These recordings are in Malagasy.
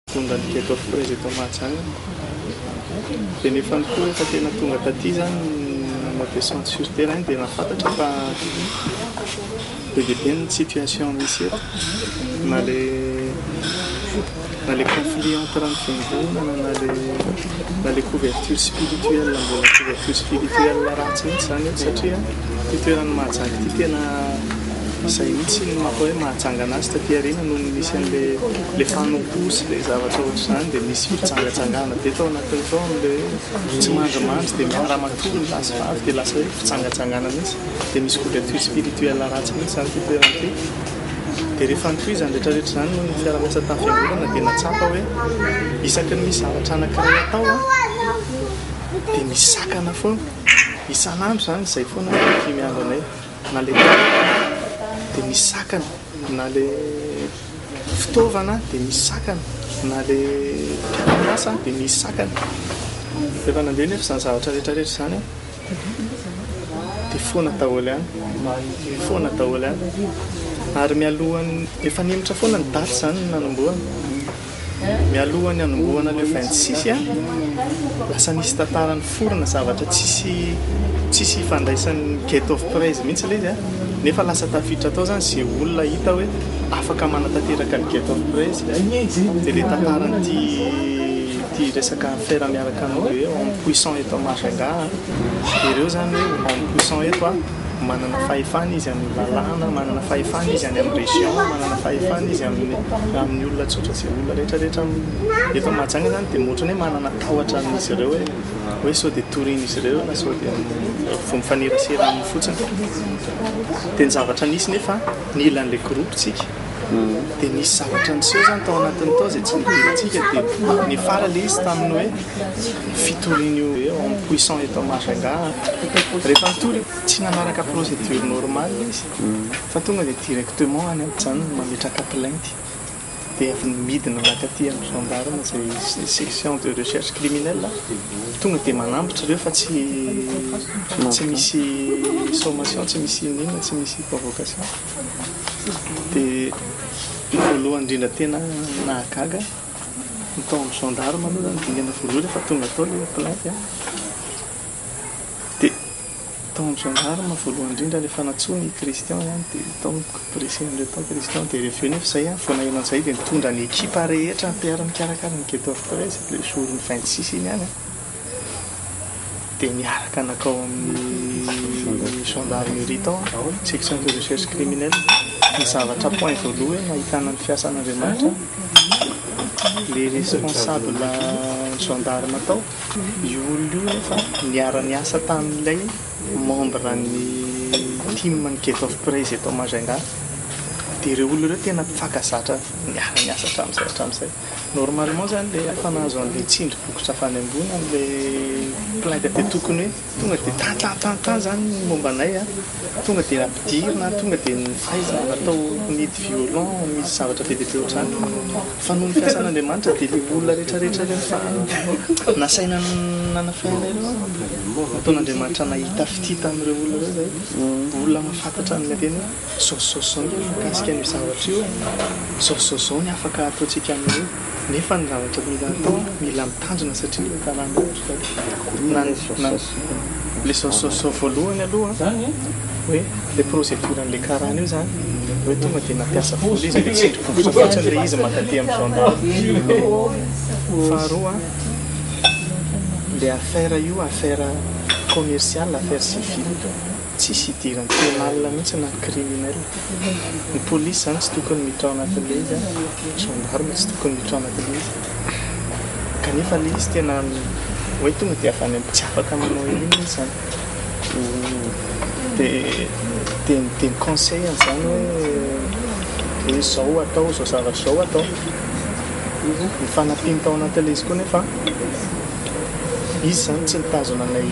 tonga nyketo frezy eto Mahajanga dia nefa koa rehefa tena tonga taty zany na descente sur terrain dia nafantatra fa be dia be ny situation misy eto na le conflit entre ny fiangonana na le couverture spirituelle mbola couverture spirituelle ratsy mihitsy zany eto satria ty toeran'ny Mahajanga ty tena izay mihitsy ny maha hoe Mahajanga anazy taty aoriana noho misy an'le fanomposy le zavatra ohatry zany dia misy fitsangatsangana dia tao anatiny tao amin'le tsy mandrimandry dia miara-matory ny lasa vavy dia lasa hoe fitsangatsangana mihitsy dia misy couverture spirituelle ratsy mihitsy zany ty toerana ty dia rehefa nytohizany rehetrarehetra zany no fiara-miasa tamin'ny fiangonana dia natsapa hoe isaky ny misy zavatra anankiray atao dia misy sakana foana isan'andro zany izay foana fi miandro anay na le dia misy sakana na le fitaovana dia misy sakana na le mpiara-miasa dia misy sakana rehefa nandeha nefa zany zavatra rehetrarehetra zany dia foana daholo ihany ary mialohany efa nimitra foana ny daty zany nanomboana mialohan'ny anomboana le 26 lasa nisy tantarany forona zavatra tsisy fandraisan'ny gate of praise mihitsy ilay izy nefa lasa tafiditra tao zany zay olona hita hoe afaka manatanteraka ny gate of praise dia le tantarany ty resaka fera miaraka anao hoe homme puissant eto Mahajanga ireo zany hoe homme puissant eto manana fahefana izy amin'ny lalàna manana fahefana izy any amin'ny région manana fahefana izy amin'ny olona tsotra sy olona rehetrarehetra eto Mahajanga zany dia mohatra ny hoe manana tahotra amin'izy ireo hoe sao dia torian'izy ireo na sao dia vo mifanerasera amin'ny fotsiny dia ny zavatra nisy nefa ny ilan'ilay groupetsika dia nisy zavatra niseho zany tao anatiny tao izay tsy nidirantsika dia ny fara le izy taminy hoe fitorian'io homme puissant eto Mahajanga rehefa nitory tsy nanaraka procédure normale izy fa tonga dia directement any amin'izany mametraka plainte dia avy midina nakaty amin'ny gendarme zay section de recherche criminelle tonga dia manambitra ireo fa tsy misy sommation tsy misy inona tsy misy convocation dia voalohany indrindra tena nahagaga nytao amin'ny gendarme aloha zany dingana voalohany rehefa tonga tao le plainte dia tao amin'ny gendarme voalohany indrindra rehefa natsony Christian ihany dia tao pressé amin'ilay tao Christian dia rehefa eo nefa izay voanahiana an'izay dia nitondra ny ekipa rehetra mikarakara ny gate of praise le jour ny 26 iny any dia niaraka nakao amin'ny gendarmerie tao section de recherche criminelle ny zavatra point voalohany nahitana ny fiasan'Andriamanitra le responsable gendarme tao io olona io nefa niara-niasa tamin'ilay membre ny team ny gate of praise eto Mahajanga dia ireo olona ireo tena mifakazatra niara-niasa hatramin'izay normalement zany le afa nahazo an'ilay tsindry bokotra afany ambony an'ilay plainte dia tokony hoe tonga dia tan zany momba anay tonga dia nampidirina tonga dia ny fahaizana natao nidy violon misy zavatra be dia be ohatrany fa noho ny fiasan'Andriamanitra dia le olona rehetrarehetra ireo fa nasaina nanafiana ireo nataon'Andriamanitra nahita fitita amin'ireo olona ireo zay olona mahafantatra ny tena zao ny mikasika ny zavatra io zao ny afaka ataontsika amin'io nefa ny zavatra mila atao mila mitandrina satria karana le zao voalohany aloha hoe le procédure an'le karana io zany hoe tonga dia nampiasa vola izy le tsindry bokotra fotsiny le izy mankaty amin'ny gendarme faharoa le affaire io affaire commerciale affaire civile tsisy idirany pénal mihitsy na criminel ny police zany tsy tokony miditra ao anatin'le izy gendarme tsy tokony miditra ao anatin'le izy kanefa le izy tena hoe tonga dia avy any amin'ny tsy afaka manao inona izy zany dia ny conseil an'izany hoe zao atao zao zavatra zao atao ny fanampiny tao anatin'le izy koa nefa izy zany tsy nitazona anay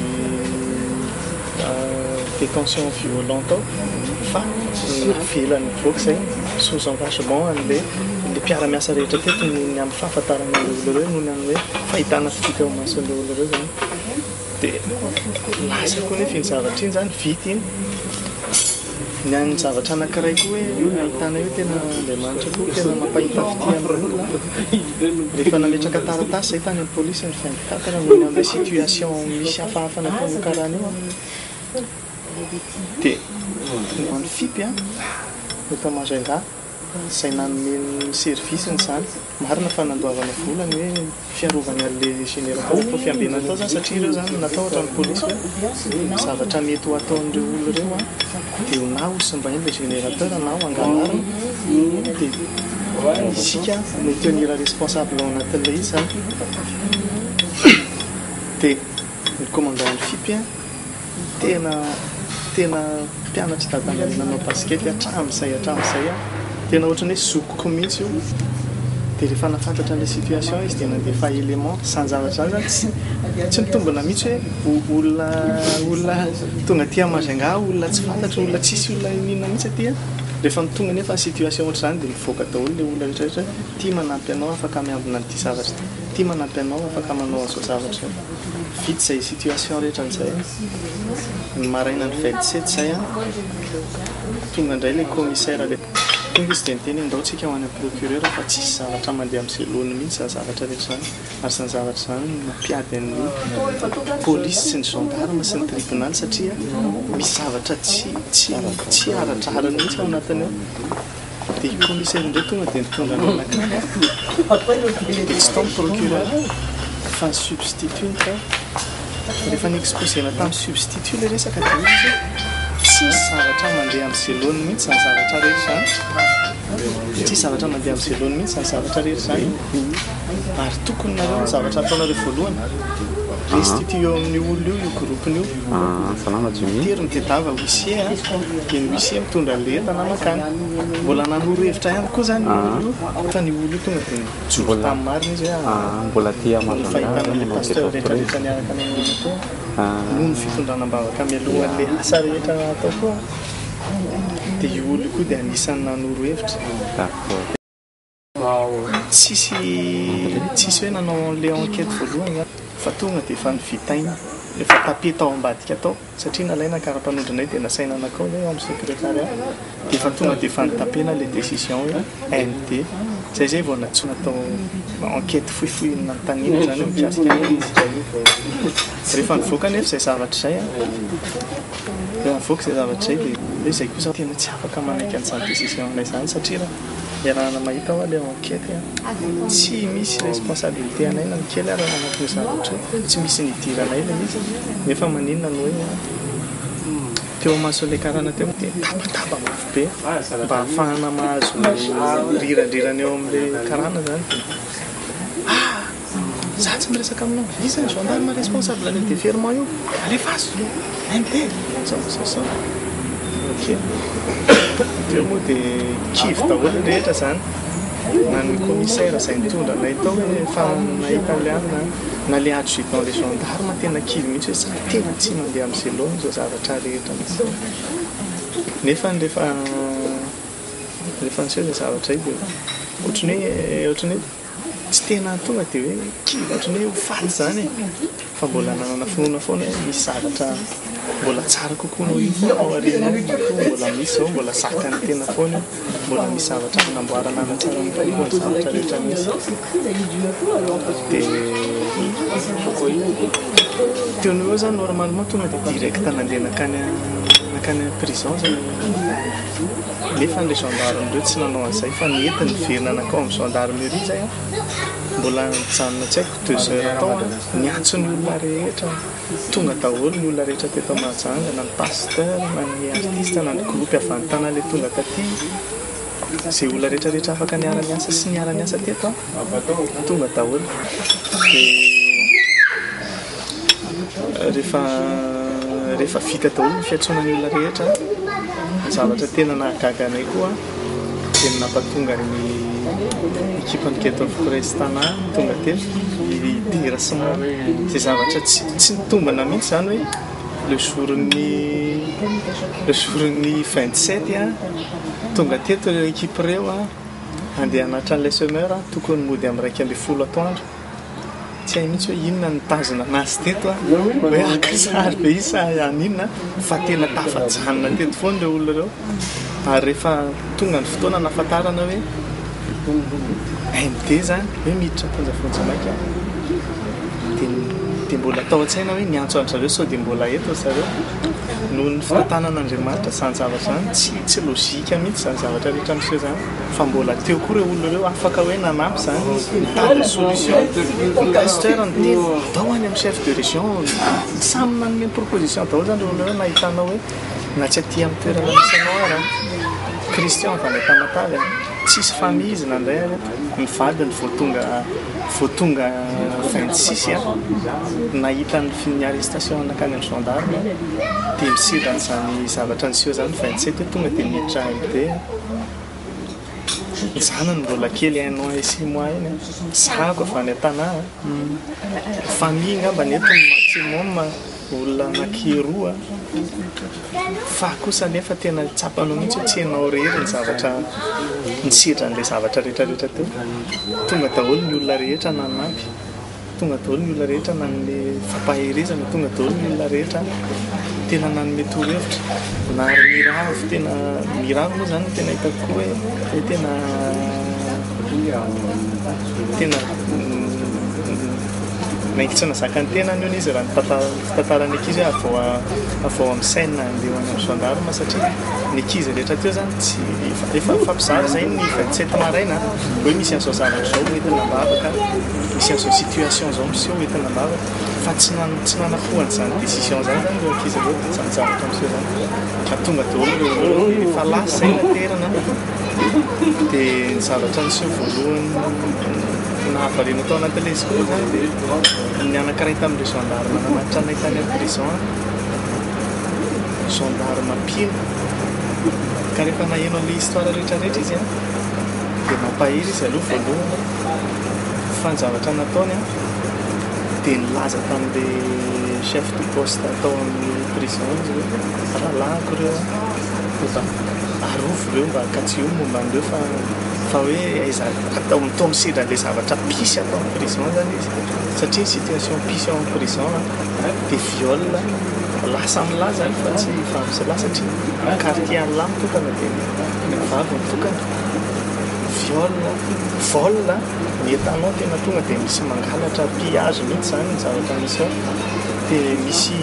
détention violente ao fa navelany voaka izay sous engagement an'le mpiara-miasa rehetra teto noho ny amin'ny fahafantarana le olona ireo noho ny amin'ny hoe fahitana fidika ao mason'le olona ireo zany dia lasa koa nefa iny zavatra iny zany vita iny Ny zavatra anankiray koa hoe ahitana hoe tena Andriamanitra koa tena mampahita fitian'olona rehefa nametraka taratasy zay tany amin'ny polisy ny 24 ny amin'ilay situation misy hafahafa natao karaha io dia ny FIP eto Majunga izay nanome servisiny zany marina fa nandoavana volany hoe fiarovana an'ilay générateur koa fiambena atao zany satria ireo zany natao ohatra ny polisy hoe zavatra mety ho ataon'ireo olona ireo dia ho na osomba iny ilay générateur na ho angalarina dia isika no tenir responsable ao anatin'ilay izy zany dia ny commandant ny FIP tena mpianatra dadanay nanao baskety hatramin'izay tena ohatrany hoe zokoko mihitsy io dia rehefa nafantatra an'ilay situation izy dia nandefa élément sanjavatra zany tsy mitombona mihitsy hoe olona tonga aty Majunga olona tsy fantatra olona tsisy olona inona mihitsy aty rehefa mitonga nefa ny situation ohatra zany dia mivoaka daholo ilay olona rehetrarehetra tia manampy anao afaka miambina n'ity zavatra tia manampy anao afaka manao an'izao zavatra vita izay situation rehetra an'izay ny maraina ny 27 zay tonga indray ilay commissaire tonga izy dia niteny andaontsika ho any amin'ny procureur fa tsisy zavatra mandeha amin'ny zelony mihitsy zany zavatra rehetra zany ary zany zavatra zany mampiady amin'ny polisy sy ny gendarme sy ny tribunal satria misy zavatra tsy aradrarany mihitsy ao anatiny ao dia i commissaire indray tonga dia nitondra ny anankiray dia tsy tao ny procureur fa ny substitut rehefa nyexposena tamin'ny substitut ilay resaka dia izy tsisy zavatra mandeha amin'ny zelony mihitsy zany zavatra rehetra zany tsisy zavatra mandeha amin'ny zelony mihitsy zany zavatra rehetra zany ary tokony nareo ny zavatra ataonareo voalohany restitut eo amin'ny olo io groupeny io tery ny tedava huissier dia ny huissier mitondra n'lentana makany mbola nanoro hevitra ihany koa zany fa ny olo io tonga dia nijoro tamin'ny marina izy mbola tia fahitana le pasteur rehetrarehetra niaraka ny olona teo noho ny fitondranam-bavaka mialoha an'le asa rehetra atao koa dia io olo io koa dia anisan'ny nanoro hevitra tsisy hoe nanao an'le enquête voalohany fa tonga dia efa nivitaina efa tapé tao ambadika tao satria nalaina karapanondrinay dia nasaina anakao hoe amin'ny secrétariat dia efa tonga dia efa nitapena le décision hoe ND zay vao natsoina atao enquête fohifohina ny tanina zany hoe mikasika rehefa nivoaka nefa izay zavatra zay rehefa nivoaka izay zavatra zay dia hoe izay kosa tena tsy afaka manaiky an'izany décision anay zany satria raha iarahana mahita ao le enquête tsy misy responsabilité anay na mikely ary anatin'io zavatra tsy misy nidiranay ilay izy nefa maninona no hoe teo maso le karana teo dia tapatapa mafy be mba ahafahana mahazo rirandrirana eo amin'ilay karana zany za tsy miresaka aminao izy ny gendarme responsable an'ilay déferment io alefazo MD sao teo moa dia kivy daholo rehetra zany na ny commissaire izay nitondra nay tao hoe fa nahita an'ilay any na le adjudant le gendarme tena kivy mihitsy hoe za tena tsy mandeha amin'ny zelony zao zavatra rehetra nefa rehefa niseho ilay zavatra zay dia ohatrany hoe tsy tena tonga dia hoe kivy ohatrany hoe ho faly zany fa mbola nanana finoana foana hoe misy zavatra mbola tsara kokoa no io ao aoriana mbola misy zao mbola zaka ny tena foana mbola misy zavatra nanamboarana anatsara ny zavatra rehetra misy dia teo ny eo zany normalement tonga dia direct nandeha nakany prison zany nefa n'ilay gendarme reo tsy nanao an'izay fa nientiny niverina anakao amin'ny gendarmerie zay mbola nijanona tsy haiko 2 heures tao niantso ny olona rehetra tonga daholo ny olona rehetra teto Mahajanga na ny pasteur na ny artiste na ny groupe avy any tanàna ilay tonga taty izay olona rehetrarehetra afaka niara-miasa sy niara-miasa teto tonga daholo dia rehefa vita daholo ny fiantsonany olona rehetra zavatra tena nahagaga anay koa dia nampatonga ny équipe enquête of presse tanà tonga teto idira sy mo izay zavatra tsy nitombana mihitsy zany hoe le jour-ny 27 tonga teto le équipe reo andeha anatra an'ilay semeur tokony mody amin'ny 1:30 atoandro tsy hay mihitsy hoe inona nitazona anazy teto a hoe akasary be isa aninona fa tena tafajanona teto foana le olona reo ary rehefa tonga ny fotoana nafatarana hoe MD zany hoe miditra mpanjafonjamaika dia mbola atao an-tsaina hoe niantso an-zareo sao dia mbola eto zareo noho ny fitantanan'Andriamanitra zany zavatra zany tsy lôjika mihitsy zany zavatra rehetra miseho zany fa mbola teo koa ireo olona reo afaka hoe nanampy zany mitady solution ny pasteur ny teny dao any amin'ny chef de région samy manome proposition daholo zany reo olona reo nahitanao hoe na tsy aty amin'ny toerana misy anao ara Christian avy any Tamatavy tsisy famille izy nandray ary ny vadiny voatonga 26 nahita ny arrestation nakany amin'ny gendarme dia misirana zany zavatra niseho zany 27 hoe tonga dia miditra MD ny zanany mbola kely 1 an et 6 mois iny zako avy any an-tanà famille ngamba ny eto maximum olona anankiroa fa kosa nefa tena tsapanao mihitsy hoe tsy hainao rery ny zavatra nisitra n'ilay zavatra rehetrarehetra teo tonga daholo ny olona rehetra nanampy tonga daholo ny olona rehetra nanome fampaherezana tonga daholo ny olona rehetra tena nanome torohevitra na miravo tena miravo moa zany tena hitako koa hoe tena naingitsina zakany tena ny izy raha fitantarany ankizy hoe avao amin'ny saina andeha any amin'ny gendarme satria ny ankizy rehetra teo zany tsy efa fampizary zay ny 27 maraina hoe misy an'izao zavatra zao hoentina mbavaka misy an'izao situation zao miseho hoentina mbavaka fa tsy nanapohany zany décision zany zany reo ankizy reo dia zany zavatra miseho zany ka tonga daholo efa lasa zay naterana dia ny zavatra miseho voalohany nahavarina tao anatin'ilay izy koa zany dia ny anankiray tamin'ilay gendarme namanitra anay tany amin'ny prison gendarme mpino ka rehefa naheno an'ilay histoire rehetrarehetra izy dia mampahiry izy aloha voalohany fa ny zavatra nataony dia nilaza tamin'ilay chef de poste atao amin'ny prison izy hoe rahalahako ireo arofo ireo mba katsio momba an'ireo fa hoe atao mitao misidra an'ilay zavatra pisy atao amin'ny prison zany izy satria situation pisy ao amin'ny prison dia viol lasa milaza fa tsy fampisyla satria quartier an'la mitokana dia vavy mitokana vol ny etanao tena tonga dia misy mangalatra pillage mihitsy zany ny zavatra misy ao dia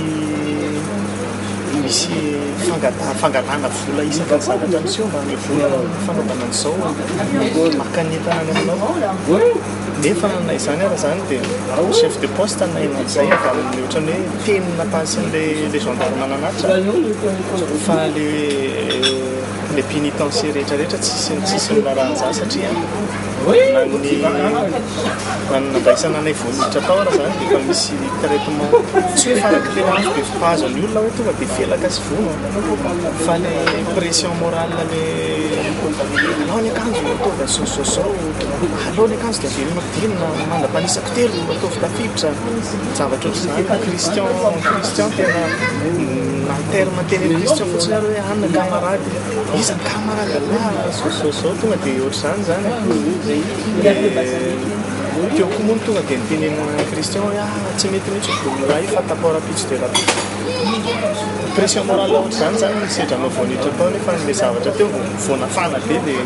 misy fangalana vola isaka ny zavatra miseho mba ny vola fanaovana an'izao maka ny entanany aminao nefa nanay izany ara zany dia chef de poste naina an'izay avy amin'ny ohatrany hoe teny napasin'ilay gendarme nanatra fa le pénitencier rehetrarehetra tsisy milaran'za satria nanambaisana anay voaniditra tao ara zany dia efa misy traitement tsy hoe farak'le lafo be fipahazo ny olona hoe tonga dia felaka sy vono fa le pression morale alao ny akanjo ataovy sososao alao ny akanjo dia velonodinina mandam-panisako telo ataovy tafiditra zavatra ohatr'izany Christian tena terme teny Christian fotsiny ary hoe anna camarade iza camarade la sososao tonga dia ohatr'izany zany teo koa moa tonga dia nitenenina Christian hoe tsy mety mihitsy bolona io fa taport-rapitso dia rapitso pression morale ohatr'izany zany misedranao voaniditra tao nefa n'ilay zavatra teo voanafana be dia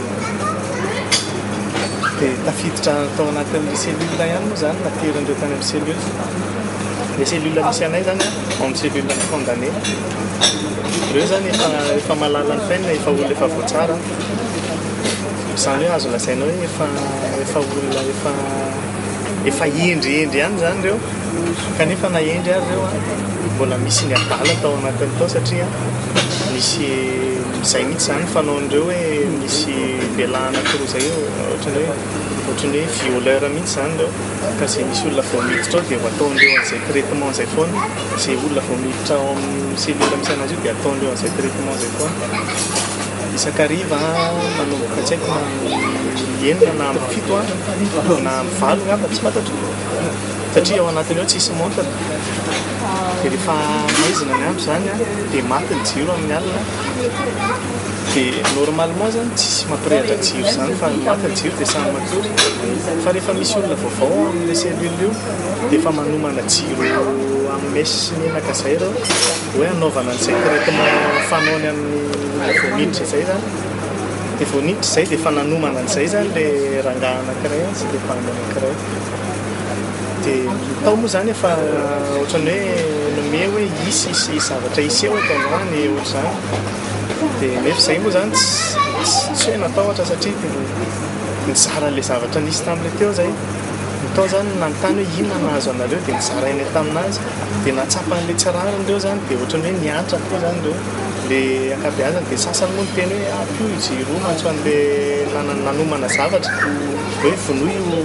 tafiditra tao anatin'ilay cellule ihany moa zany naterindreo tany amin'ny cellule le cellule misy anay zany amin'ny cellule ny condamné reo zany efa malala ny peine efa olona efa voatsara zany hoe azo lazainao hoe efa olona efa endryendry ihany zany reo kanefa nahendry ary reo mbola misy ny adala tao anatiny tao satria misy izay mihitsy zany fanaon'ireo hoe misy lehilahy anankiroa zay ohatrany hoe violeur mihitsy zany reo ka zay misy olona vao miditra ao dia ataondreo an'izay traitement zay foana zay olona vao miditra ao amin'ny cellule misy anazy io dia ataondreo an'izay traitement zay foana isakariva manomboka tsy haiko enina na amin'ny fito na amin'ny valo ngamba tsy fantatro satria ao anatiny eo tsisy montre dia rehefa maizina ny andro zany dia maty ny jiro amin'ny alina dia normalement zany tsisy mampirehatra jiro zany fa maty ny jiro dia samy matory fa rehefa misy olona vaovao amin'ilay cellule io dia efa manomana jiro amin'ny mesy sy menaka izay reo hoe anaovana an'izay traitement fanaony amin'ny voaniditra izay zany dia voaniditra izay dia efa nanomana an'izay zany ilay rangahy anankiray sy ilay bandy anankiray dia tao moa zany efa ohatrany hoe nome hoe isy zavatra isy eo ataondrany ohatr' zany dia nefa izay moa zany tsy hoe natao ohatra satria nizara ilay zavatra nisy tam'ilay teo zay natao zany nanontany hoe inona nahazo anareo dia nizarainy taminazy dia natsapan'ilay tsy rarindreo zany dia ohatrany hoe niantra koa zany reo ilay ankabeazany dia sasany moa ny teny hoe apio jiro mantso an'ilay nanomana zavatra hoe vonoy io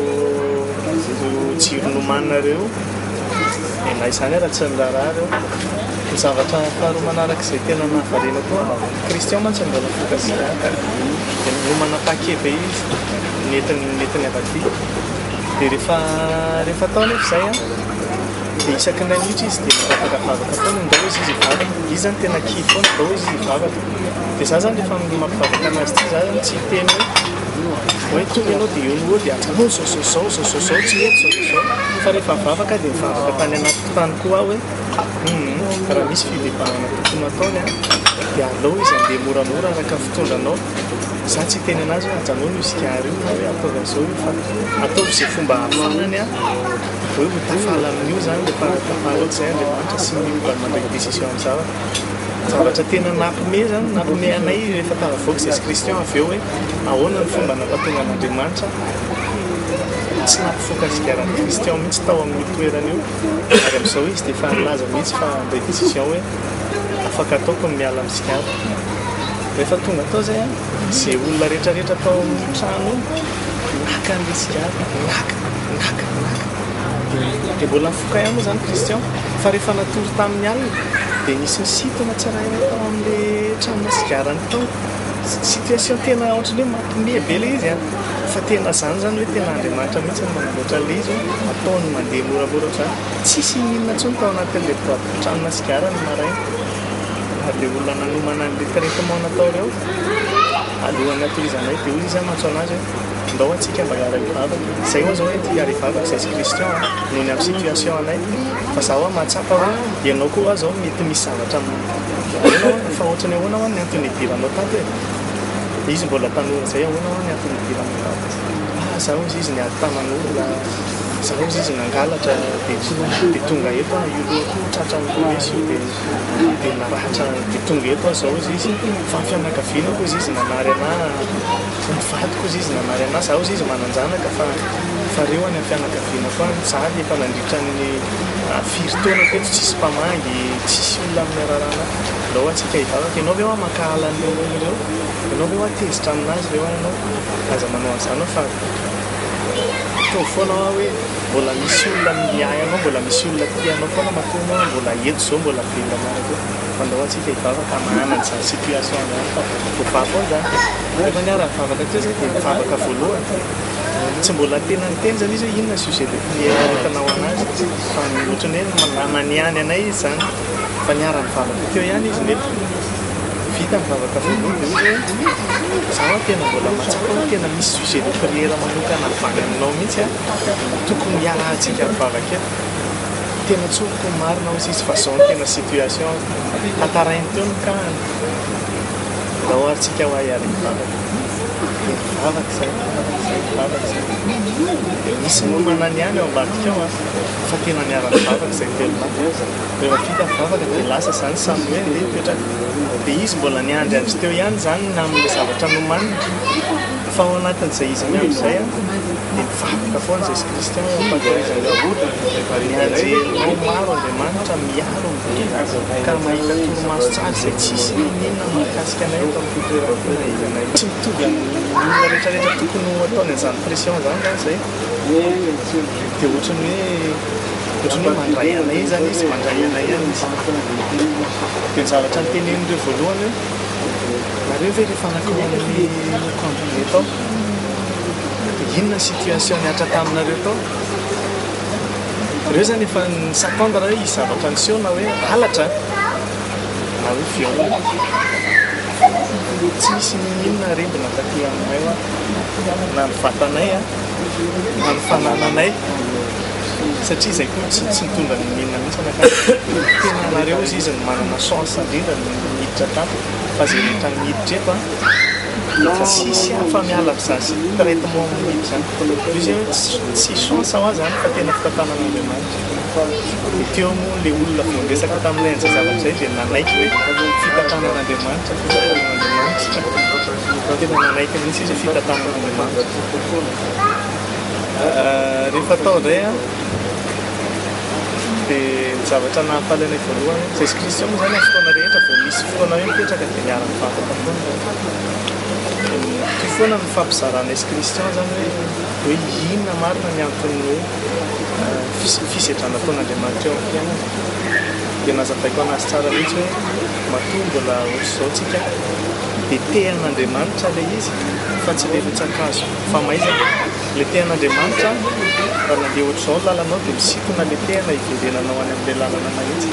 jiro nomanareo na izany raha tsy niraharaha reo ny zavatra faharoa manaraka izay tena nahavarena koa Christian mantsy mbola fokasiaka dia nomana pakeve izy netiny avaty dia rehefa tao nefa izay dia isaky nay mihitsy izy dia afaka vavaka foana ndao izy hivavaka izy zany tena ki foana ndao izy hivavaka dia za zany rehefa mampivavaka anazy ty za zany tsy teny hoe tonga ianao dia eo noa dia atsanao zao tsy mety zao fa rehefa vavaka dia mivavaka tany anaty tany koa hoe raha misy fivavahana tokony ataony dia alao izy andeha moramora araka fitondranao za tsy teny anazy hoe ajanao no isikary io na hoe ataova zao io fa ataovy izay fomba hafanany hoe ho tafaly amin'io zany le tafaly ohatr'izay le manitra sy miova mandraiky décision amin'ny zavatra tena nampime zany nampime anay rehefa tavavoaka Jesy Christian avy eo hoe ahoana ny fomba nampatonga an'Andriamanitra tsy nampifoaka sigaran'ny Christian mihitsy tao amin'ny toerana io ary amin'izao izy dia efa nilaza mihitsy fa andray décision hoe afaka ataoko ny miala amin'ny sigara rehefa tonga tao zay izay olona rehetrarehetra tao amin'ny trano naka an'ilay sigara naka dia mbola mifoka ihany moa zany Christian fa rehefa natory tamin'ny alina dia nisy ny sitona tsaraina tao amin'ilay tranona sigarany tao situation tena ohatrany hoe mampime be le izy fa tena zany hoe tena Andriamanitra mihitsy ny manamboatra le izy ataony mandeha moramora zany tsisy inona ntsony tao anatin'ilay tranona sigara ny maraina ary le olona nanomana an'ilay traitement natao reo alohan'ny atorizanay dia hoy izy mantso anazy hoe ndao antsika mba hiara hivavaka izay moa zao hoe ty hiara hivavaka Jesy Christian noho ny amin'ny situation anay fa zaho mahatsapa hoe ianao koa zao mety misy zavatra fa ohatrany ahoana ho ny antony hidiranao tato hoe izy mbola tanora zay ahoana ho ny antony hidiranao tato zaho izy niady taman'olona zaho izy nangalatra dia tonga eto io tratra misy io dia naratra dia tonga eto zao izy fa fianakaviana koa izy nanary ana mivady koa izy nanary ana zaho izy mananjanaka fa reo any amin'ny fianakaviana koa mijaly efa nandritra ny firy taona teto tsisy mpamangy tsisy olona amin'ny ararana ndao antsika hivavaka ianao ve hoa makahala an'ireo olona reo ianao ve hoa tezitra aminazy reo ianao aza manao an'izany fa to foana hoe mbola misy olona miay anao mbola misy olona tianao foana matonao mbola eto zao mbola velona maraka fa ndao antsika hivavaka manana an'izany situation zany fa vovava zany rehefa niara mivavaka teo zay dia mivavaka voalohany tsy mbola tena niteny zany izy hoe inona sujet de prière entanao anazy fa ohatrany hoe namaniany anay izy zany fa niara mivavaka teo ihany izy nefa vita mivavaka voalohany dia izy hoe zaho tena mbola matsapa hoe tena misy sujet de prière manokana avany aminao mihitsy tokony hiarahantsika mivavaka eto tena tsoko marina ozy izy fa zao ny tena situation tantarainy teo ny kahany ndao arytsika ho hiara mivavaka mivavaka zay misy momana ny any ao ambadika ao fa tena niara mivavaka zay telona rehefa vita mivavaka dia lasa zany samy hoe nde mipetraka dia izy mbola niandry andry teo ihany zany na amin'ilay zavatra nomanina fa ao anatin'izay izy miandry zay dia mivavaka foana Jesy Christian mpakorizanao nianjy maro Andriamanitra miaro ka mahita toromaso tsara izay tsisy inona mahakasika anay eto amin'ny toerana ilanay tsy mitovy amin'ny olona rehetrarehetra tokony ataony an'izany pression zany zany zay dia ohatrany hoe mandray anay zany izy mandray anay ihany izy dia ny zavatra nytenen'ireo voalohany nareo ve rehefa nakao amin'ny kambone tao inona situation niatra taminareo tao reo zany efa nisatendre hoe izy zavatra niseho na hoe alatra na hoe viol tsy misy inona rendina taty aminay na ny vatanay na ny fanananay satria izay koa tsy mitondra ny minina mihitsy anakay tena nareo izy izy ny manana chance indrindra ny miditra tato fa zay rehetra miditra eto fa sisy hafa miala bizasy traitement miditra zany izy hoe tsy chance ao azy zany fa tena fitantanan'Andriamanitra teo moa le olona voandresaka tamin'ilay an'izay zavatra zay dia nanaiky hoe fitantanan'Andriamanitra tena nanaiky mihitsy izy fitantanan'Andriamanitra rehefa tao indray dia ny zavatra nahafaly anay voalohany Jesy Kristy moa zany amin'ny fotoana rehetra vao misy fotoana hoe mipetraka dia miara-mivavaka foana ty foana ny fampizarana Jesy Kristy zany hoe inona marina ny antony hoe fisedrana taon'Andriamanitra eo amin'ny fiainana dia nazavaiko anazy tsara mihitsy hoe matoa mbola ohatr'izao tsika dia tehan'Andriamanitra ilay izy fa tsy le mitsakazo fa maizana le tehan'Andriamanitra raha nandeha ohatr'izao lalanao dia misitona le tehana hiverenanao any amin'ilay lalana mahitsy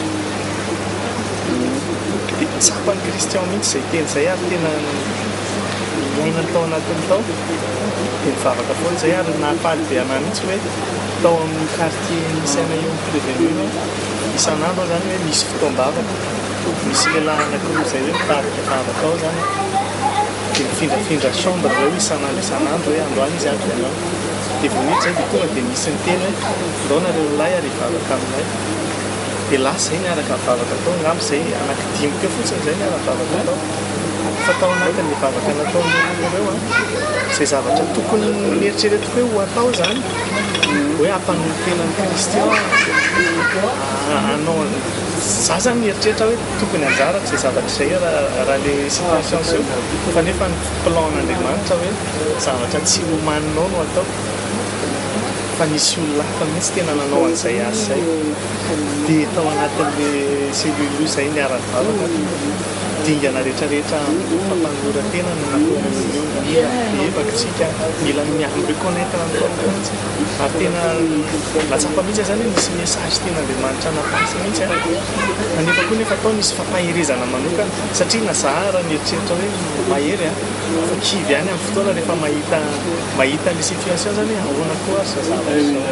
dia tsapan'ny Kristian mihitsy izay teny izay ary tena miainany tao anatiny tao dia mivavaka foana izay ary nahafaly be anahy mihitsy hoe tao amin'ny quartier misy anay eo amin'ny prévenue isan'andro zany hoe misy fotoam-bavaka misy lehilahy anankiroa izay hoe mitarika vavaka ao zany dia mifindrafindra chambre hoe isan'andro hoe androany izy aby ianao dia vao mety zay dia tonga dia misy ny teny hoe ndao nareo lahy ary hivavaka aminay dia lasa izay niaraka mivavaka tao ngambo izay anankidimy keo fotsiny izay niara-mivavaka tao fa tao anatin'le vavaka nataon'ireo izay zavatra tokony mieritreretiko hoe ho atao zany hoe ampanontenan'ny Kristian anao za zany mieritreritra hoe tokony anjarako izay zavatra izay raha le situation zao fa nefa ny plan'Andriamanitra hoe zavatra tsy homaninao no atao fa nisy olona hafa mihitsy tena nanao an'izay azy zay dia tao anatin'le cellule izay niara-mivavaka dingana rehetrarehetra fampanora-tena no nataon'io mila evakitsika mila mi-reconnaître amin'ny taon'Andriamanitra ary tena latsapa mihitsy zany hoe misy message tena Andriamanitra napasy mihitsy kanefa koa nefa tao nisy fampaherezana manokana satria na zahara mieritreritra hoe mahery fa kivy ihany amin'ny fotoana rehefa mahita le situation zany hoe ahoana koa ary zavatra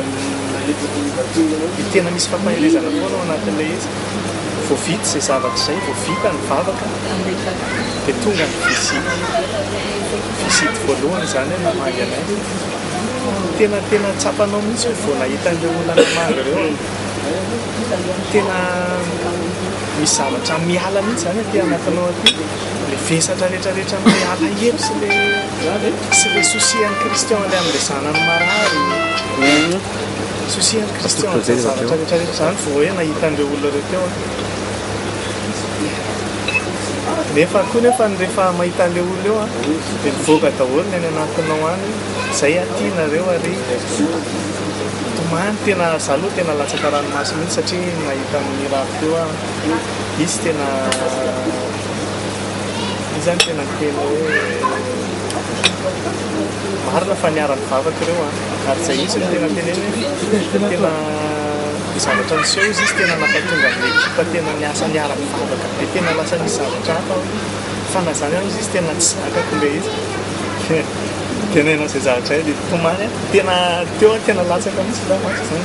tena misy fampaherezana foana ao anatin'ilay izy vao vita izay zavatra izay vao vita ny vavaka dia tonga ny visite voalohany zany hoe namangy anay tena tsapanao mihitsy hoe vao nahita an'ireo olona namangy ireo tena misy zavatra miala mihitsy zany aty anatinao aty le vesatra rehetrarehetra miala helo sy le soucian'ny Kristian le amin'ilay zanany marary soucian'ny Kristian zavatra rehetrarehetra zany vao hoe nahita an'ireo olona ireo teo nefa koa nefa rehefa mahita an'ilay olona eo dia mivoaka daholo ny any anatinao any izay aty nareo ary tomany tena za aloha tena latsaka ranomasy mihitsy satria nahita amin'ny raha teo izy tena izy zany tena tena hoe marina fa niara-mivavaka ireo ary izay izy no tena teneny hoe tena zavatra niseho izy tena nampatonga ny ekipa tena niasa niara-mivavaka dia tena lasa nisy zavatra hafa fa na zany ao izy tena tsy zakako ilay izy tenenao izay zavatra dia tomany tena teo tena latsaka mihitsy da masy zany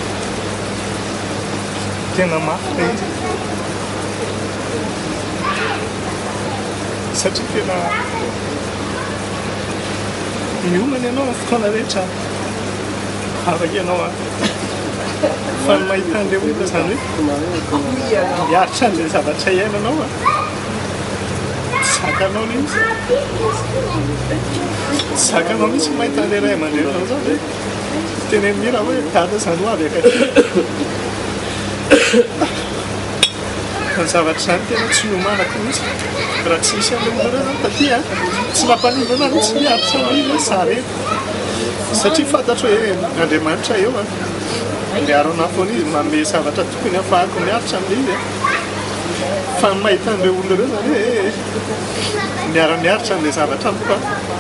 tena mafy ilay izy satria tena miomana ianao amin'ny fotoana rehetra afaka ianao fa ny mahita an'ilay olona zany hoe miaritra an'ilay zavatra iainanao zakanao mihitsy zakanao mihitsy mahita an'ilay ray aman-drenao zany hoe tena mira hoe dada zany ho avy akatria ny zavatra zany tena tsy miomanako mihitsy raha tsy misy an'ilay olona reo zany taty tsy mampanindana mihitsy miaritra an'io hoe zary satria fantatro hoe Andriamanitra eo dia aronao foana izy manome zavatra tokony afahako miaritra amin'ilay izy fa mahita an'ireo olona ireo zany hoe miara-miaritra n'ilay zavatra amiko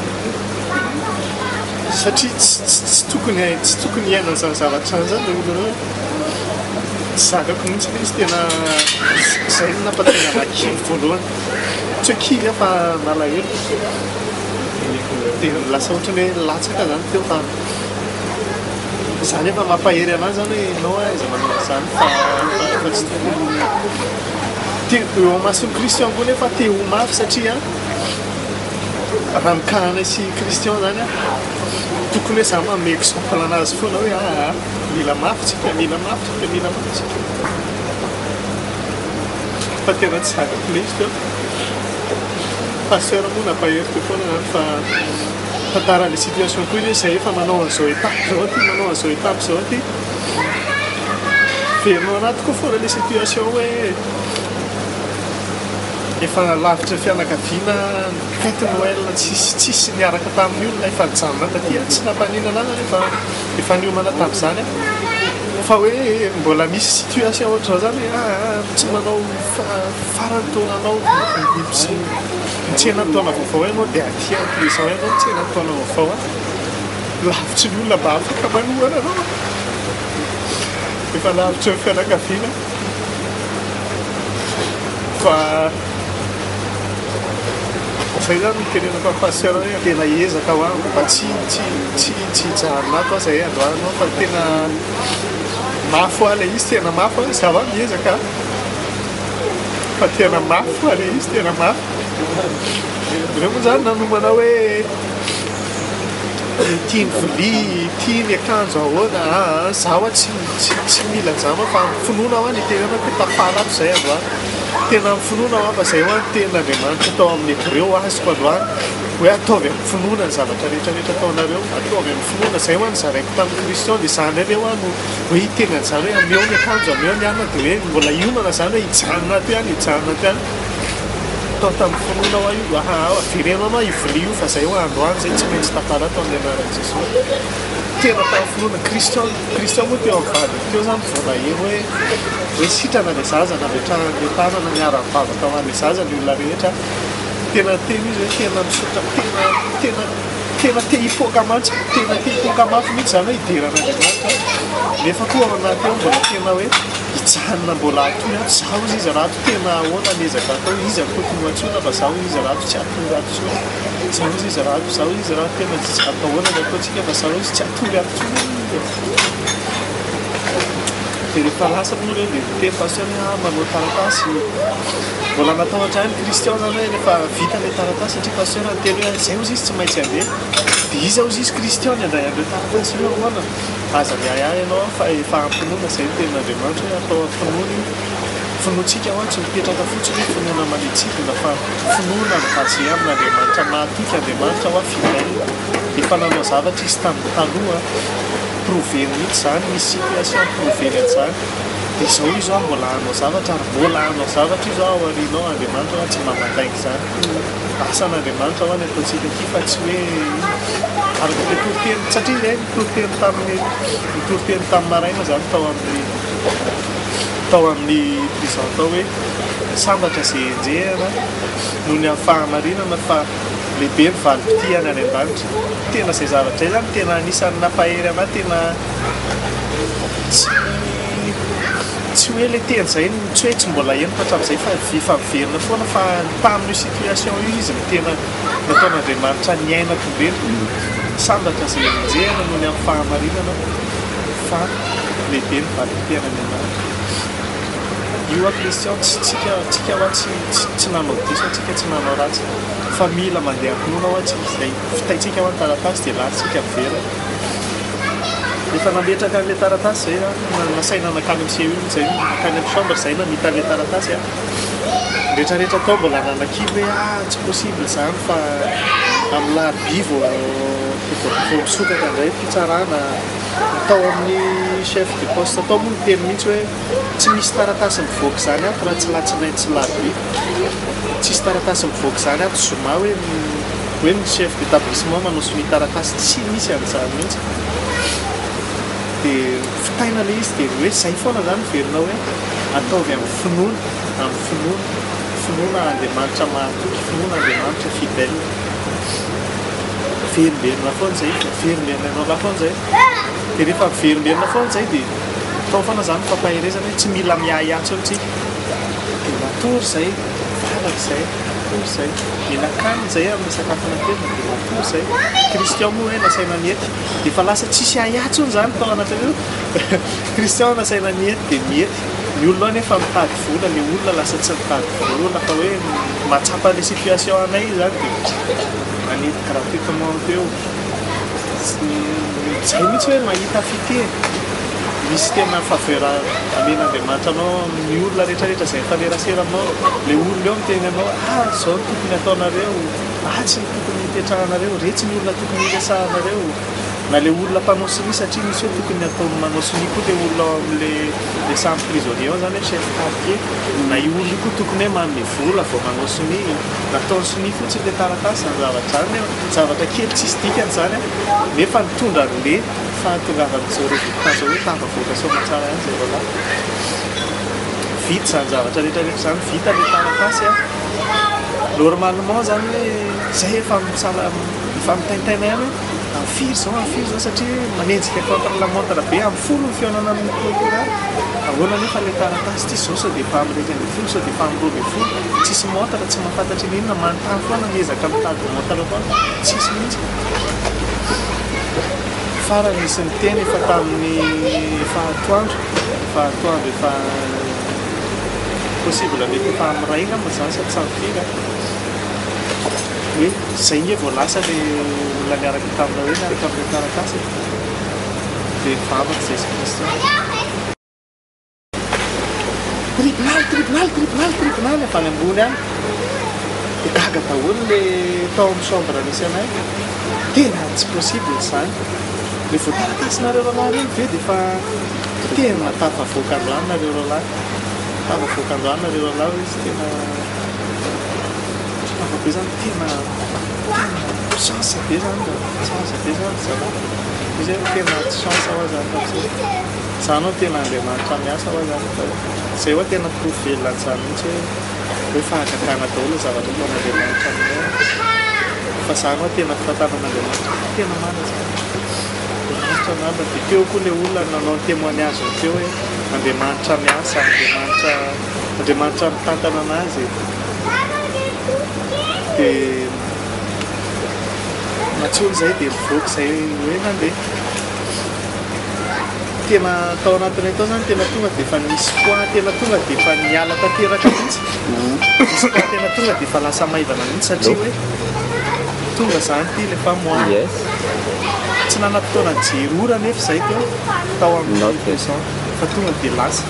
satria tsy tokony iainana zany zavatra zany le olona ireo zakako mihitsy le izy tena zay nampatena nakivy voalohany tsy hoe kivy fa malahelo dia lasa ohatrany hoe latsaka zany teo fa zany efa mampahery anazy zany hoe nao aiza manao zany fa tsy tokony eo amasony Kristian koa nefa te ho mafy satria raha mikahana sy Kristian zany tokony hoe za manome exemple anazy foana hoe mila mafy tsika fa tena tsy zakako le izy teo pasteur moa nampahery teo foana zany fa tantaran'le situation koa izy zay efa manao an'izao étape zao aty manao an'izao étape zao aty verinao anaty koa foana le situation hoe efa lavitra fianakaviana fête Noël tsisy niaraka tamin'ny olona efa nijanona tatia tsy nampanina anazy efa niomana tamin'izany fa hoe mbola misy situation ohatrao zany tsy manao farany taonanao mitsena taona vaovao ianao dia aty amplezao ianao mitsena taona vaovao lavitry ny olona mba afaka manohana anao efa lavitra ny fianakaviana fa zay zany mitenenako pasteur hoe tena ezaka ho amiko fa tsy hijanonako aho zay androanao fa tena mafy ho le izy tena mafy zava miezaka fa tena mafy ho le izy tena mafy ireo moa zany nanomana hoe tia ny vilia tia ny akanjo ahoana zaho tsy mila zama fa finoana ho any tenenako hoe tapalato zay androany tena mifinoana ho fa zay ho any tena Andriamanitra atao amin'ny hebreo azoko androany hoe ataovy amin'ny finoana ny zavatra rehetrarehetra ataonareo ataovy amin'ny finoana zay ho any zaraiko tamin'ny Kristian dia zany areo no hoe itenany zany hoe ameo ny akanjo ameo ny anina dia hoe mbola iomana zany hoe hijanona ty any atao tamin'ny finoana ho io averenanao ivilia io fa zay ho androany zay tsy maintsy tafara atao amin'ny anaran'i Jesosy tena tamin'ny finoana Kristian moa teo amin'ny vady teo zany voalahery hoe sitrana le zaza nametrahana le tanana miara-mivavaka ho an'le zaza ny olona rehetra tena teny izy hoe tena misotra tena te hipoaka mantsy tena te hipoaka mafy mihitsy zany hoe hideran'Andriamanitra nefa koa ao anaty eo mbola tena hoe hijanona mbola atoy ato zaho izy raha to tena ahoana miezaka atao izy tokony hoantsona fa zaho izy raha to tsy atory ato tsona zaho izy raha tena atao ahoana ny ataontsika fa zaho izy tsy atory ato tsona dia rehefa lasa moa reo dia teny pasteur manao taratasy mbola natao hatrany Kristian zany hoe rehefa vita le taratasy satria pasteur anteny hoe zay ozy izy tsy maintsy andeha dia iza ozy izy Kristian andray an'ireo taratasy io ahoana aza miahiahy ianao fa efa ampinoana zay tenin'Andriamanitra hoe atao ampinoana io finoantsika ho any tsy mipetraka fotsiny hoe finoana manitsivina fa finoana mivazy amin'Andriamanitra mahatoky Andriamanitra ho afilay efa nanao zavatra izy tamin'ny taloha proveny mihitsy zany misy situation proveny an'izany dia zao izy ao mbola hanao zavatra ary mbola hanao zavatra izy ao aorianao Andriamanitra ho tsy mamataingy zany asan'Andriamanitra ho any ataontsika ty fa tsy hoe araka le toriteny satria zay nitoriteny tamin'ny maraina zany tao amin'ny prison tao hoe sambatra zay enjehana noho ny amin'ny fahamarinana fa lehibe ny valim-pitihana any an-danitra tena zay zavatra zay zany tena anisan'ny nampahery anahy tena tsy hoe le teny zay tsy hoe tsy mbola eno fa hatramin'izay fa efa miverina foana fa tamin'io situation io izy ny tena nataon'Andriamanitra ny aina tombeny sambatra zay enjehana noho ny amin'ny fahamarinana fa lehibe ny valim-pitihana any an-danitra io a Kristian tsika ho tsy nanao diso atsika tsy nanao ratsy fa mila mandeha ampinoana ho atsika zay fitaitsika ho any taratasy dia latsika miverina efa nametraka an'le taratasy zay nasaina nakany amin'ny CEU zay nakany amin'ny chambre zay namita an'le taratasy rehetrarehetra atao mbola nanakivy hoe tsy possible zany fa amin'ny lahaby vao misokatra indray fitsarana atao amin'ny chef de poste atao moa ny teny mihitsy hoe tsy misy taratasy mivoaka zany ato raha tsy latsinay tsy lahaby tsisy taratasy mivoaka zany ato zoma hoe ny chef d'établissement manao somi taratasy tsy misy an'izany mihitsy dia bataina le izy dia hoe zay foana zany verina hoe ataovy amin'ny finoana Andriamanitra mahatoky, finoana Andriamanitra fidèle. Verimberina foana zay, verimberina ianao laha foana zay. Dia rehefa verimberina foana zay dia atao foana zany fampahirezana hoe tsy mila miahiahy tsika. Dia matory zay, valaka zay, matory zay. Mihinan-kanina zay amin'ny sakafona tena dia matory zay. Kristian moa hoe nasaina niety dia efa lasa tsisy ahiahy tsony zany tao anatin'io. Kristian nasaina niety dia miety. Ny olona nefa mitady vola, ilay olona lasa tsy mitady vola fa hoe matsapa le situation anay zany dia manety gratuitement teo. Zay mihitsy hoe mahita fiteny. Misy tena faveur amen'Andriamanitra anao ny olona rehetrarehetra izay mifanerasera aminao. Ilay olona eo miteny anao zao no tokony ataonareo, tsy ny tokony hipetrahanareo, retsy ny olona tokony hiresahanareo. Na ilay olona mpanao sini satria misy hoe tokony ataony manao sini koa ilay olona amin'ilay samby prisonnier ao zany hoe chef quartier. Na io olona io koa tokony hoe manome vola vao manao sini. Nataony sini fotsiny ilay taratasy zany zavatra zany, zavatra kely tsisy dikany zany nefa nitondra an'le fahatongavan'izao résultat zao hoe tafavoaka soamantsara ihany zay roalahy. Vita zany zavatra rehetrarehetra zany, vita le taratasy normalement zany hoe zay efa mitaintaina ihany hoe amfiry zao satria manenjika contre-la-montre be amin'ny folo ny fihaonana amin'ny procureur. Ahoana nefa le taratasy ty zao sao dia efa amin'ny 2 sao dia efa amin'ny 2 tsisy montre tsy mahafantatra ny inona manontany foana miezaka mitady montre foana tsisy mihitsy. Farany nisy niteny efa tamin'ny fahatoandro efa possible mety efa amin'ny ray ngamba zany sady tsy mifiry hoe zay nge vao lasa le olona miaraka tamina hoe miaraka amin'ny taratasy dia mivavaka Jésus Kristy. Tribunal avy any ambony any dia gaga daholo le tao amin'ny chambre nisy anay. Tena tsy possible zany. Le vao taratasinareo roalahy reny ve dia efa tena tafavoaka androany nareo roalahy. Tafavoaka androany nareo roalahy hoe izy tena be zany, tena chance be zany izy hoe tena tsy chance ao zany zany ao tena Andriamanitra miasa ao zany fa zay hoe tena profela zany mihitsy hoe fahagakana daholo zavatra ataon'Andriamanitra aminay fa zany hoe tena fitantanan'Andriamanitra tena marina zany. Dia teo koa ilay olona nanao ny témoignage teo hoe Andriamanitra miasa, Andriamanitra mitantana anazy. Dia matsolo zay dia mivoaka zay hoe nandeha. Tena tao anatinay tao zany tena tonga dia efa nisy poa tena tonga dia efa niala tanteraka mihitsy. Nisy poa tena tonga dia efa lasa maivana mihitsy satria hoe tonga zany ty le famoahana. Tsy nanam-potoana jerora nefa izay teo tao amin'ny prison fa tonga dia lasa.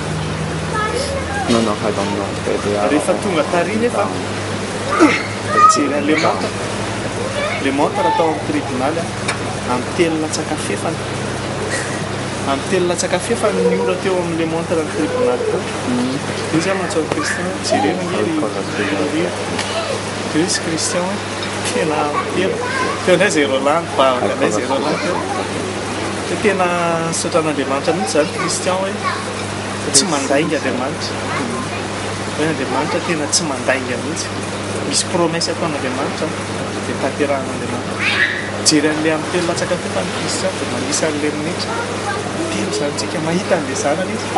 Rehefa tonga tary nefa jery an'le montre tao amin'ny tribunal amin'ny 3 latsakafefany. Amin'ny 3 latsakafefany ny ora teo amin'le montre ny tribunal teo. Io zany mahatsao Kristian jerena ngery Jésus Kristian tena telo. Teo anay zay roalahy nibavaka anay zay roalahy teo. Hoe tena sotran'Andriamanitra mihitsy zany Kristian hoe tsy mandainga Andriamanitra. Hoe Andriamanitra tena tsy mandainga mihitsy. Misy promesse ataon'Andriamanitra dia tanterahan'Andriamanitra. Jery an'ilay amin'ny 3 latsakafefany Kristian dia manisa an'ilay minitra. Telo zany tsika mahita an'ilay zanany izy.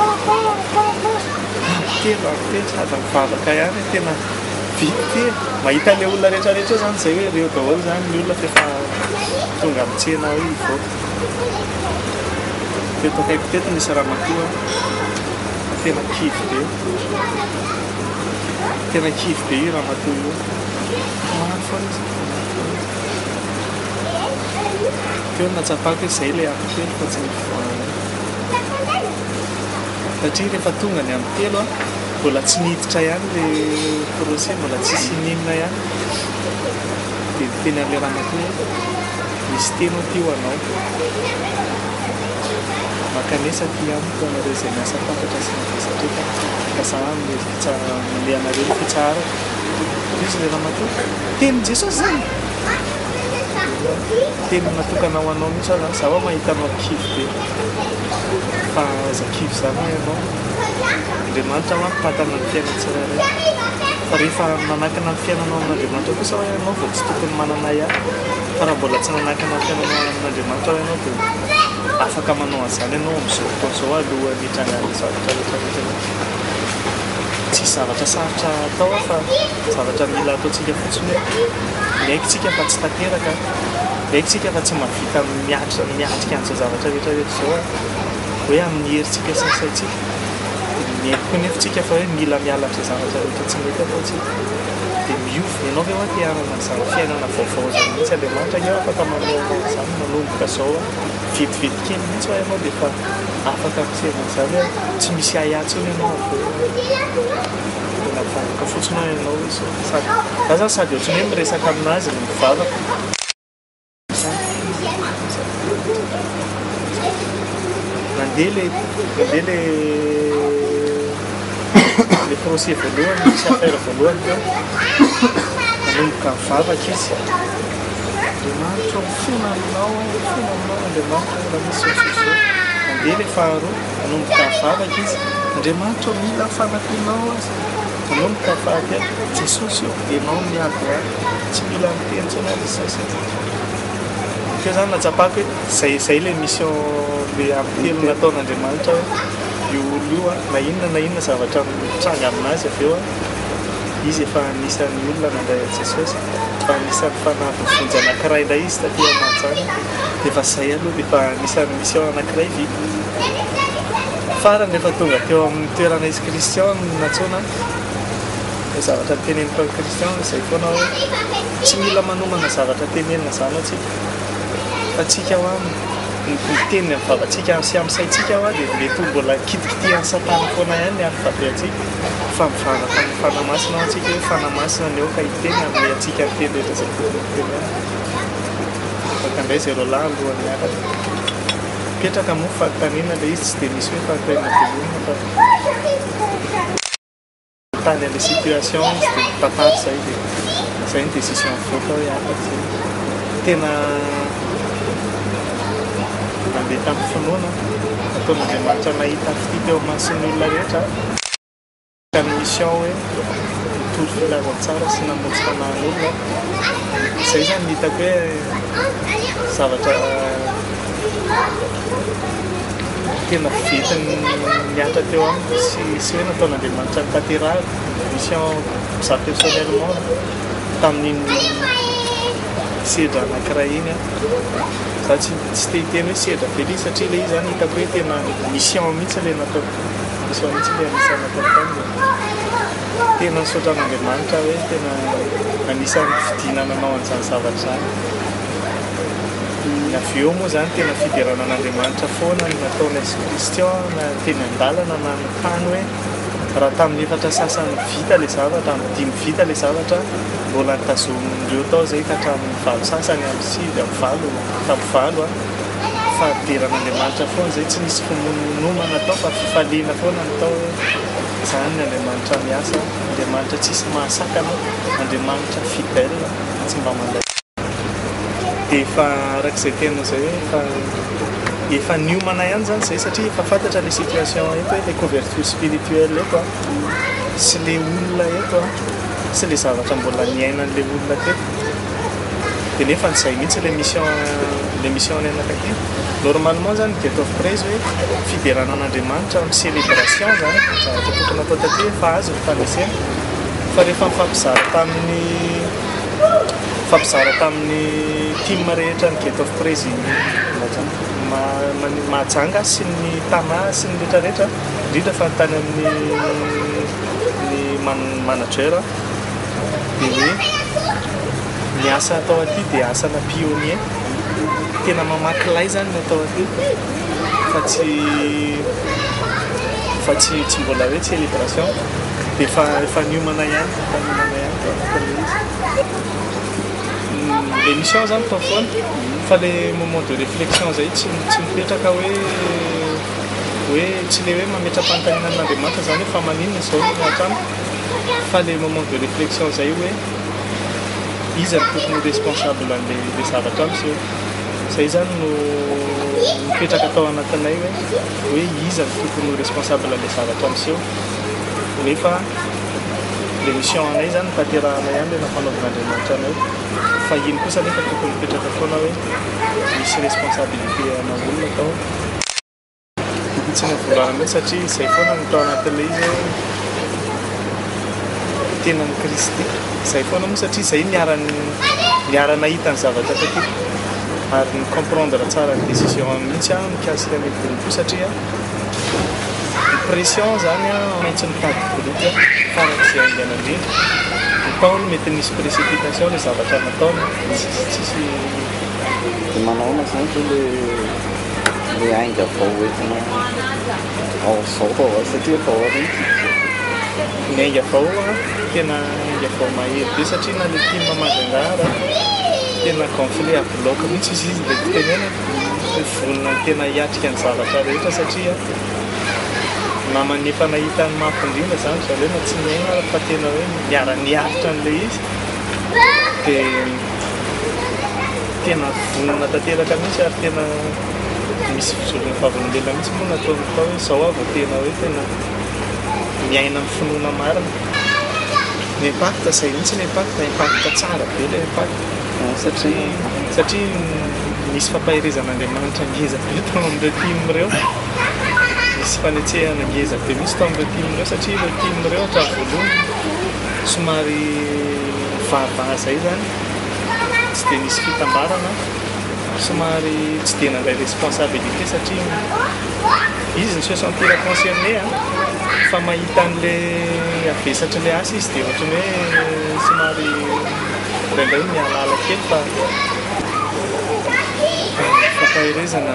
Telo sady mivavaka ihany tena vita telo. Mahita ilay olona rehetrarehetra zany zay hoe ireo daholo zany ny olona efa tonga amin'ny tsena hoe hivoaka. Teto akaiky teto nisy ramatoa tena kivy be. Tena kivy be io ramatoa io. Maro foana izy. Teo natsapako izay ilay amin'ny telo fa tsy nifoana. Satria rehefa tonga ny amin'ny telo mbola tsy niditra ihany ilay procès, mbola tsisy ninona ihany. Dia teny an'ilay ramatoa misy teny ho tio anao. Makanesa ty amiko anareo izay miasa fantatra sy mavesatra ka za mandeha anareo ny fitsara. Izy ilay ramatoa tenin' Jesosy zany. Teny natokana ho anao mihitsy zany za ho mahitanao kivy be. fa zakivy zany ianao Andriamanitra mampatana ny fiainana tsirairay fa rehefa manakana ny fiainanao amin'Andriamanitra kosa hoe ianao vao tsy tokony manana ihany fa raha mbola tsy nanakana ny fiainanao amin'Andriamanitra ianao dia afaka manao an'izany ianao amin'izao fotoan'izao alohan'ny hitrangana zavatra rehetrarehetra tsy zavatra sarotra atao fa zavatra mila ataontsika fotsiny hoe miaikintsika fa tsy tanteraka miaikintsika fa tsy mahavita miatrika an'izao zavatra rehetrarehetra izao hoe amin'ny herintsika sy ny saintsika miaiko nefitsika fa hoe mila mialatra zavatra rehetra tsy mety ataontsika dia miovy ianao ve hoa te-hanana izany fiainana vaovao zany mihitsy Andriamanitra ianao afaka manao izany manomboka izao vetivety kely mihitsy hoa ianao dia efa afaka misehana izany hoe tsy misy ahiatsony ianao tena vahoaka fotsiny hoe ianao izy za zany sady ohatrany hoe miresaka aminazy ny mivavaka nandeha le procès voalohany sy affaire voalohany teo manomboka mivavaka izy Andriamanitra fonanao Andriamanitra raha misy sososo nandeha le faharoa manomboka mivavaka izy Andriamanitra mila fanampianao azy manomboka fahatelo Jesosy io ianao miady ho azy tsy mila miteny tsena azy sasy teo zany natsapako hoe zay le mission le am'telo nataon'Andriamanitra hoe io olo io na inona zavatra mitranga aminazy avy eo izy efa anisan'ny olona nandray Jesosy fa anisan'ny fanavovonjy anankiray indray izy taty amantsany dia efa zay aloha dia efa anisan'ny mission anankiray vita farany rehefa tonga teo amin'ny toerana izy Kristian natsoina zavatra teneniko amin'ny Kristian izay foana hoe tsy mila manomana zavatra tenenina zany atsika fa tsika ho ny teniny amin'ny vavantsika sy amin'ny saintsika ho dia mety mbola kitikitihan'ny satana foana ihany ny afabe atsika fa mivavaka amin'ny fanamasina ao atsika hoe fanamasina ny eo ka hiteny amin'ny atsika ny teny rehetra izay tokony teny ihany afaka indray zay roalahy alohan'ny araka mipetraka moa fanontaniana ilay izy tsy dia misy hoe fanontaniana velomina fa tany an'ilay situation izy dia tantara zay dia zay ny décision voaka hoe afaka zay tena nandeha tamin'ny finoana ataon'Andriamanitra nahita fity teo amasin'ny olona rehetra ka ny mission hoe mitory filazantsara sy namonjy fanahin'olona izay zany ny hitako hoe zavatra tena vetiny miatra teo amiko sy hoe nataon'Andriamanitra ny tanterahako mission za personnellement tamin'iny sedra anankiray iny za tsy te hiteny hoe sedra be ly satria le izy zany hitako hoe tena mission mihitsy le natao mission mihitsy le anisany natao tany tena nisotran'Andriamanitra hoe tena anisan'ny fidinananao an'izany zavatra zany avy eo moa zany tena fideranan'Andriamanitra foana ny nataona izy Kristian na teny an-dalana na ny tany hoe raha tamin'ny efatra sasany vita le zavatra amin'ny dimy vita le zavatra mbola nitazomindreo tao zay ka hatramin'ny valo sasany amin'ny sivy amin'ny valo tamin'ny valo fa fideran'Andriamanitra foana zay tsy nisy fimonomana tao fa fifaliana foana natao hoe zany ny Andriamanitra miasa Andriamanitra tsisy mahasakana Andriamanitra fidèle tsy mba manday dia efa arak'izay tena zay hoe efa niomana ihany zany zay satria efa fantatra le situation eto hoe le couverture spirituelle eto sy le olona eto sy le zavatra mbola niainan'le olona teto dia nefa n'izay mihitsy le mission ny anakaty normalement zany get of praise hoe fideranan'Andriamanitra amin'ny célébration zany zavatra tokony atao taty fa azo ny fanesena fa rehefa mifampizara tamin'ny team rehetra ny get of praise mahajanga sy ny tana sy ny rehetrarehetra indrindra fa tany amin'ny manager dia hoe ny asa atao aty dia asana pionnier tena mamakilay zany natao aty fa tsy mbola hoe célébration dia efa niomana ihany le mission zany tao foana fa le moment de réflexion zay tsy mipetraka hoe tsy le hoe mametra-panontaniana an'Andriamanitra zany hoe fa maninona zao miatrano fa le moment de réflexion zay hoe izy ny tokony responsable an'le zavatra am'zay zany no mipetraka atao anatinay hoe iza ny tokony responsable le zavatra miseho nefa le mission anay zany taterahanay ihany le nampanaovan'Andriamanitra anay fa iny kosa nefa tokony mipetraka foana hoe misy responsabilité an'olona atao tsy navolarana mihitsy satria izay foana no tao anatin'le izy tenan'ny Kristy izay foana moa satria izay niara-nahita ny zavatra taty ary ny comprendre tsara ny décision mihitsy mikasika ny boribory satria pression zany maintsy mitady boribory farak'izay aingana indrindra ny Paul mety nisy précipitation le zavatra nataony tsisy manaona zany le ainga vao entina ao zao satria vao ary ny ainga vao tena ainga vao mahery be satria na le team Madagasikara tena conflit à bloc mihitsy izy dia tenena vonona tena hiatrika ny zavatra rehetra satria namany efa nahita ny mafy indrindra zany zareo na tsy miaina fa tena hoe miara-niaritra an'le izy dia tena vonona tanteraka mihitsy ary tena misy fizorony fahavolombelona mihitsy moa nataony tao hoe zao avy tena hoe tena miaina amin'ny finoana marina ny impact izay mihitsy ny impact tsara be le impact satria misy fampahirizan'Andriamanitra ngeza be tao amin'ireo team ireo misy fanetsehana ngeza be misy tao amin'ireo team ireo satria ireo team ireo hatramin'ny voalohany somary vahavava zay zany tsy dia nisy fitambarana somary tsy dia nandray responsabilité satria izy ny soixante concerné fa mahita an'le avesatra le asa izy dia ohatrany hoe somary indraindray mialala kely fa fampahirizana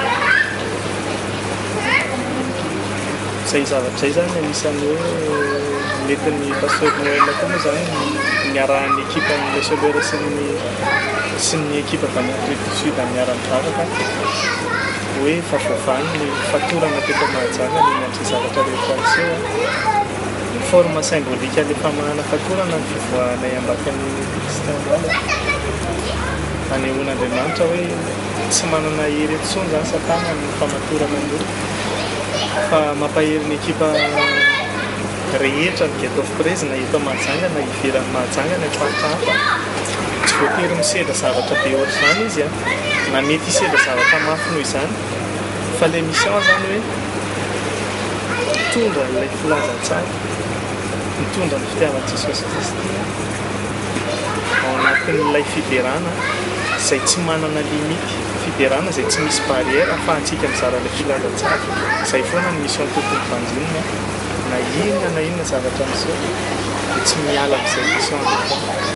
zay zavatra zay zany anisan'ny hoe mety ny pasteur Noël koa moa zany niarahan'ny équipe amin'ny lesoleur sy ny équipe avy any Afrique du Sud miara-mivavaka hoe favoavany ny fatorana teto Mahajanga ny natry zavatra rehetra miseho forme symbolique le famahana fatorana ny fivoahanay ambakan'ny kristianina anehoan'Andriamanitra hoe tsy manana hery intsony zany Satana ny famatorana an'io fa mampahery ny ekipa rehetra ny get of praise na eto Mahajanga na iveran'ny Mahajanga ny faritra hafa tsy voatery misedra zavatra be ohatr'izany izy na mety hisedra zavatra mafy noho izany fa le mission zany hoe mitondra ilay filazantsara mitondra ny fitiavan'i Jesosy Kristy ao anatin'ilay fiderana izay tsy manana limity fiderana izay tsy misy barrière ahafahantsika mizara ilay filazantsara izay foana ny mission tokony vanjonina na inona zavatra miseho dia tsy miala amin'izay mission